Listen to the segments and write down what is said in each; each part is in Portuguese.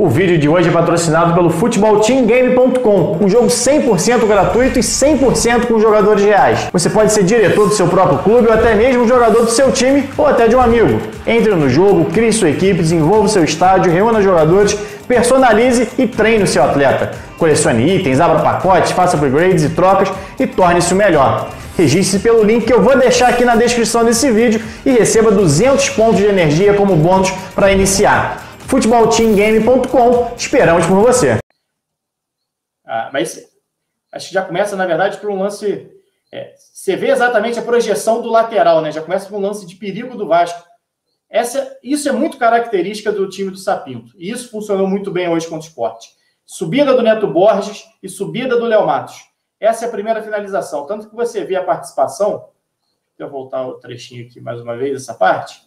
O vídeo de hoje é patrocinado pelo futebolteamgame.com, um jogo 100% gratuito e 100% com jogadores reais. Você pode ser diretor do seu próprio clube ou até mesmo jogador do seu time ou até de um amigo. Entre no jogo, crie sua equipe, desenvolva o seu estádio, reúna jogadores, personalize e treine o seu atleta. Colecione itens, abra pacotes, faça upgrades e trocas e torne-se o melhor. Registre-se pelo link que eu vou deixar aqui na descrição desse vídeo e receba 200 pontos de energia como bônus para iniciar. futebolteamgame.com, esperamos por você. Mas acho que já começa, na verdade, por um lance... você vê exatamente a projeção do lateral, né? Já começa por um lance de perigo do Vasco. Isso é muito característica do time do Sapinto. E isso funcionou muito bem hoje contra o Sport. Subida do Neto Borges e subida do Léo Matos. Essa é a primeira finalização. Tanto que você vê a participação... Deixa eu voltar o trechinho aqui mais uma vez, essa parte.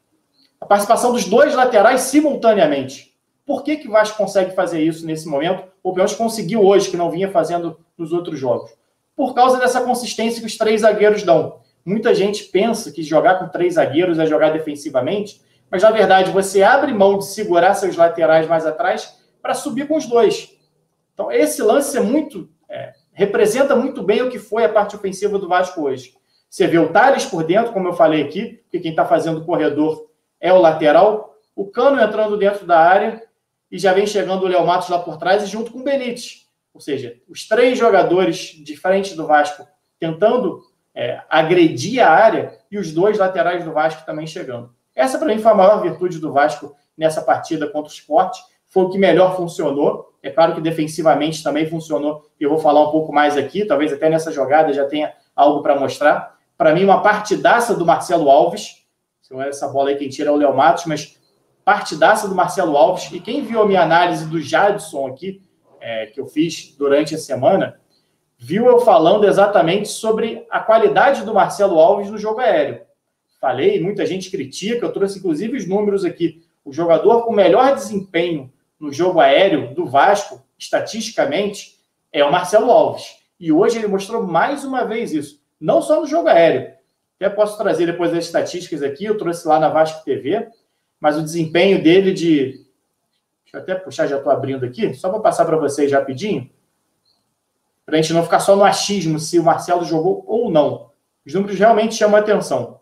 A participação dos dois laterais simultaneamente. Por que o Vasco consegue fazer isso nesse momento? Ou pelo menos conseguiu hoje, que não vinha fazendo nos outros jogos. Por causa dessa consistência que os três zagueiros dão. Muita gente pensa que jogar com três zagueiros é jogar defensivamente, mas na verdade você abre mão de segurar seus laterais mais atrás para subir com os dois. Então esse lance representa muito bem o que foi a parte ofensiva do Vasco hoje. Você vê o Thales por dentro, como eu falei aqui, porque quem está fazendo o corredor é o lateral, o Cano entrando dentro da área e já vem chegando o Léo Matos lá por trás e junto com o Benítez. Ou seja, os três jogadores de frente do Vasco tentando agredir a área e os dois laterais do Vasco também chegando. Essa, para mim, foi a maior virtude do Vasco nessa partida contra o Sport. Foi o que melhor funcionou. É claro que defensivamente também funcionou. Eu vou falar um pouco mais aqui, talvez até nessa jogada já tenha algo para mostrar. Para mim, uma partidaça do Marcelo Alves. Se não é essa bola aí quem tira é o Léo Matos, mas partidaça do Marcelo Alves. E quem viu a minha análise do Jadson aqui, que eu fiz durante a semana, viu eu falando exatamente sobre a qualidade do Marcelo Alves no jogo aéreo. Falei, muita gente critica, eu trouxe inclusive os números aqui. O jogador com melhor desempenho no jogo aéreo do Vasco, estatisticamente, é o Marcelo Alves. E hoje ele mostrou mais uma vez isso. Não só no jogo aéreo. Até posso trazer depois as estatísticas aqui, eu trouxe lá na Vasco TV, mas o desempenho dele Deixa eu até puxar, já estou abrindo aqui, só para passar para vocês rapidinho, para a gente não ficar só no achismo se o Marcelo jogou ou não. Os números realmente chamam a atenção.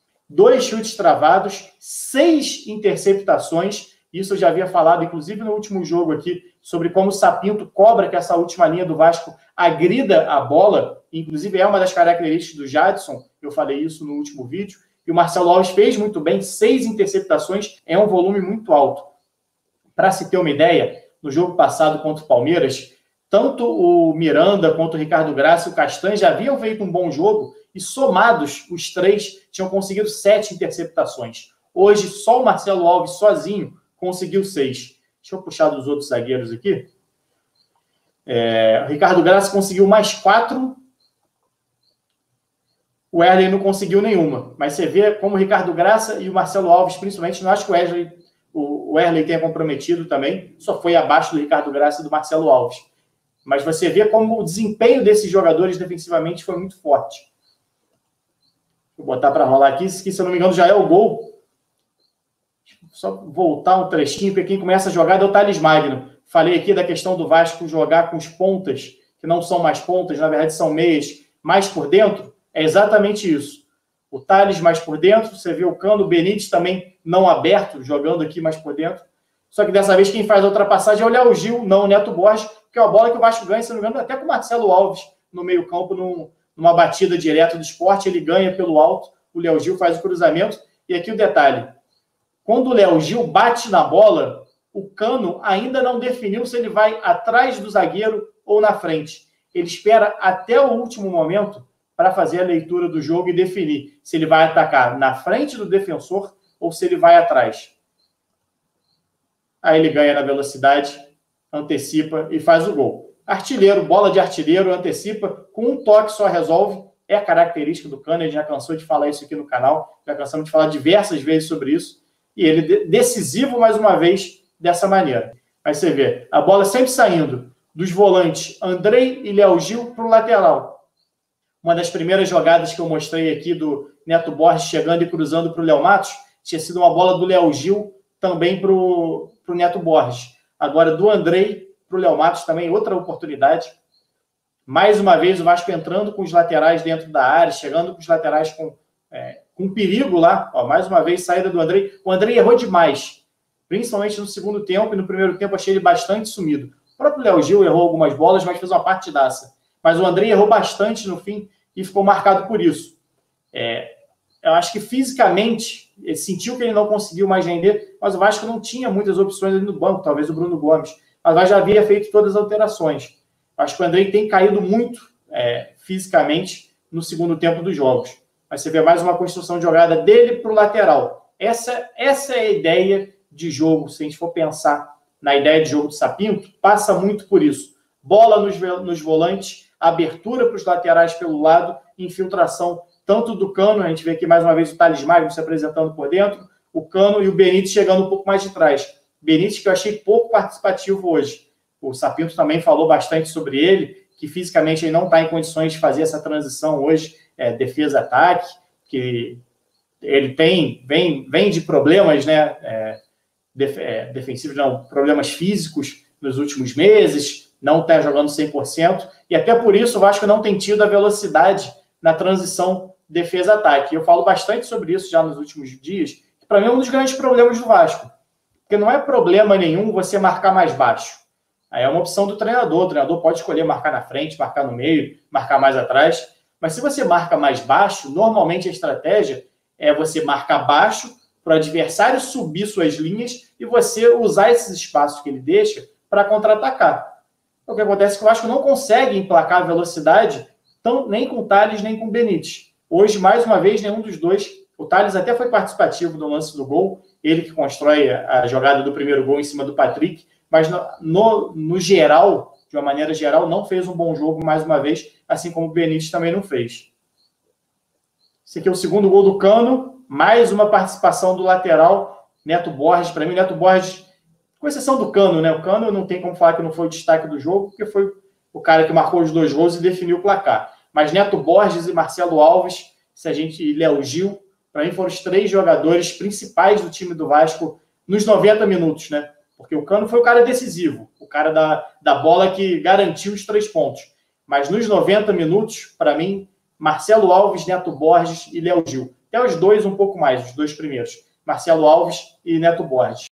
2 chutes travados, 6 interceptações, isso eu já havia falado, inclusive no último jogo aqui, sobre como o Sapinto cobra que essa última linha do Vasco agrida a bola, inclusive é uma das características do Jadson, eu falei isso no último vídeo, e o Marcelo Alves fez muito bem, 6 interceptações, é um volume muito alto. Para se ter uma ideia, no jogo passado contra o Palmeiras, tanto o Miranda quanto o Ricardo Graça e o Castanho já haviam feito um bom jogo e somados, os três tinham conseguido 7 interceptações. Hoje, só o Marcelo Alves sozinho conseguiu 6. Deixa eu puxar dos outros zagueiros aqui. O Ricardo Graça conseguiu mais 4. O Wesley não conseguiu nenhuma. Mas você vê como o Ricardo Graça e o Marcelo Alves, principalmente, não acho que o Wesley tenha comprometido também, só foi abaixo do Ricardo Graça e do Marcelo Alves. Mas você vê como o desempenho desses jogadores defensivamente foi muito forte. Vou botar para rolar aqui, que se eu não me engano já é o gol. Só voltar um trechinho, porque quem começa a jogada é o Thales Magno. Falei aqui da questão do Vasco jogar com os pontas, que não são mais pontas, na verdade são meias, mais por dentro. É exatamente isso. O Thales mais por dentro, você vê o Cano, o Benítez também não aberto, jogando aqui mais por dentro. Só que dessa vez quem faz a ultrapassagem é o Léo Gil, não o Neto Borges, que é uma bola que o Vasco ganha, se não me engano, até com o Marcelo Alves no meio-campo, numa batida direta do Sport, ele ganha pelo alto, o Léo Gil faz o cruzamento. E aqui o detalhe: quando o Léo Gil bate na bola, o Cano ainda não definiu se ele vai atrás do zagueiro ou na frente. Ele espera até o último momento para fazer a leitura do jogo e definir se ele vai atacar na frente do defensor ou se ele vai atrás. Aí ele ganha na velocidade, antecipa e faz o gol. Artilheiro, bola de artilheiro, antecipa, com um toque só resolve. É a característica do Cano, a gente já cansou de falar isso aqui no canal, já cansamos de falar diversas vezes sobre isso. E ele decisivo mais uma vez dessa maneira. Aí você vê, a bola sempre saindo dos volantes Andrei e Léo Gil para o lateral. Uma das primeiras jogadas que eu mostrei aqui do Neto Borges chegando e cruzando para o Léo Matos tinha sido uma bola do Léo Gil também para o Neto Borges. agora do Andrei para o Léo Matos também, outra oportunidade. Mais uma vez o Vasco entrando com os laterais dentro da área, chegando com os laterais com perigo lá. Ó, mais uma vez, saída do Andrei. O Andrei errou demais, principalmente no segundo tempo, e no primeiro tempo achei ele bastante sumido. O próprio Léo Gil errou algumas bolas, mas fez uma partidaça. Mas o Andrei errou bastante no fim e ficou marcado por isso. Eu acho que fisicamente, ele sentiu que ele não conseguiu mais render, mas o Vasco não tinha muitas opções ali no banco, talvez o Bruno Gomes. Mas o Vasco já havia feito todas as alterações. Acho que o Andrei tem caído muito fisicamente no segundo tempo dos jogos. Mas você vê mais uma construção de jogada dele para o lateral. Essa é a ideia de jogo, se a gente for pensar na ideia de jogo do Sapinto, passa muito por isso. Bola nos volantes, abertura para os laterais pelo lado, infiltração tanto do Cano, a gente vê aqui mais uma vez o Thales Magno se apresentando por dentro, o Cano e o Benítez chegando um pouco mais de trás. Benítez que eu achei pouco participativo hoje. O Sapinto também falou bastante sobre ele, que fisicamente ele não está em condições de fazer essa transição hoje, defesa-ataque, que ele vem de problemas, né, defensivos, não, problemas físicos nos últimos meses, não está jogando 100%, e até por isso o Vasco não tem tido a velocidade na transição defesa-ataque. Eu falo bastante sobre isso já nos últimos dias, que para mim é um dos grandes problemas do Vasco, porque não é problema nenhum você marcar mais baixo. Aí é uma opção do treinador. O treinador pode escolher marcar na frente, marcar no meio, marcar mais atrás. Mas se você marca mais baixo, normalmente a estratégia é você marcar baixo para o adversário subir suas linhas e você usar esses espaços que ele deixa para contra-atacar. O que acontece é que o Vasco não consegue emplacar a velocidade nem com o Thales, nem com o Benítez. Hoje, mais uma vez, nenhum dos dois. O Thales até foi participativo no lance do gol, ele que constrói a jogada do primeiro gol em cima do Patrick, mas no geral, de uma maneira geral, não fez um bom jogo mais uma vez, assim como o Benítez também não fez. Esse aqui é o segundo gol do Cano, mais uma participação do lateral, Neto Borges. Para mim, Neto Borges, com exceção do Cano, né? O Cano não tem como falar que não foi o destaque do jogo, porque foi o cara que marcou os 2 gols e definiu o placar. Mas Neto Borges e Marcelo Alves, e Léo Gil, para mim foram os 3 jogadores principais do time do Vasco nos 90 minutos, né? Porque o Cano foi o cara decisivo, o cara da bola que garantiu os 3 pontos. Mas nos 90 minutos, para mim, Marcelo Alves, Neto Borges e Léo Gil. Até os 2 um pouco mais, os 2 primeiros. Marcelo Alves e Neto Borges.